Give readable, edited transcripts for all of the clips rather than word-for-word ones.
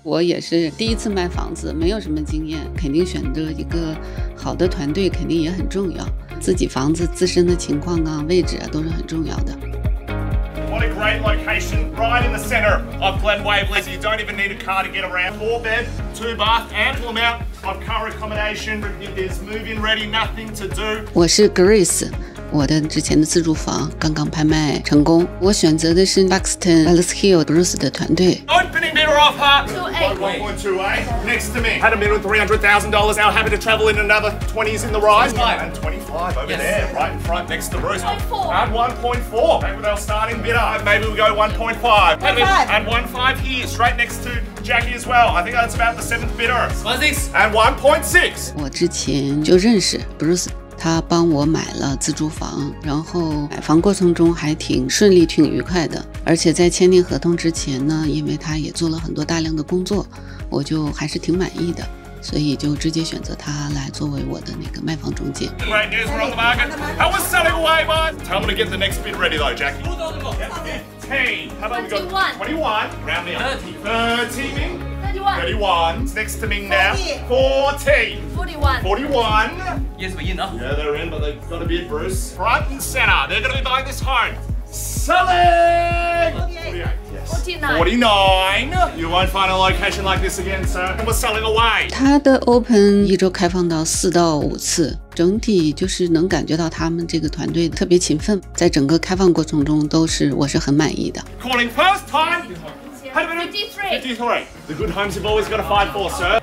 我也是第一次卖房子，没有什么经验，肯定选择一个好的团队肯定也很重要。自己房子自身的情况啊、位置啊都是很重要的。 What a great location, right in the centre of Glen Waverley. You don't even need a car to get around. 4 bed, 2 bath, ample amount of car accommodation. It is move-in ready, nothing to do. 我是 Grace。我的之前的自住房刚刚拍卖成功，我选择的是 Buxton Palace Hill Bruce 的团队。 Opening bidder offer 1.28. Next to me, had a minimum $300,000. Now happy to travel in another 20s in the rise. And 25 over there, right in front next to Bruce. At 1.4. Maybe they'll starting bidder. Maybe we'll go 1.5. And 1.5 here, straight next to Jackie as well. I think that's about the 7th bidder. What's this? And 1.6. 我之前就认识 Bruce。他帮我买了自住房，然后买房过程中还挺顺利、挺愉快的。而且在签订合同之前呢，因为他也做了很多大量的工作，我就还是挺满意的，所以就直接选择他来作为我的那个卖房中介。 Great news, we're on the market. How was selling away, bud? Tell me to get the next bid ready though, Jackie. 15. How about we go 21? Round me up. 30. 31. Next to me now. 40. 41. Yes, we're in, huh? Yeah, they're in, but they've got to bid, Bruce. Front and centre. They're going to be buying this home. Selling! 48. Yes. 49. You won't find a location like this again, sir. And we're selling away. 它的 open 一周开放到4到5次，整体就是能感觉到他们这个团队特别勤奋，在整个开放过程中我是很满意的。 Calling first time. 53. The good homes you've always got to fight for, sir.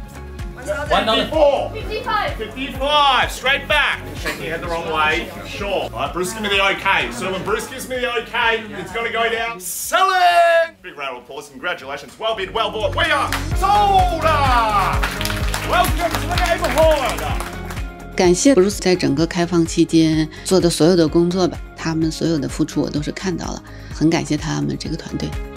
54. 55. Straight back. Shaking your head the wrong way. Sure. All right, Bruce, give me the okay. So when Bruce gives me the okay, it's got to go down. Selling! Big round of applause. Congratulations. Well bid, well bought. We are sold! Welcome to the neighborhood. 感谢 Bruce 在整个开放期间做的所有的工作吧，他们所有的付出我都是看到了，很感谢他们这个团队。